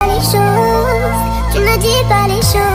Les choses, tu ne dis pas les choses.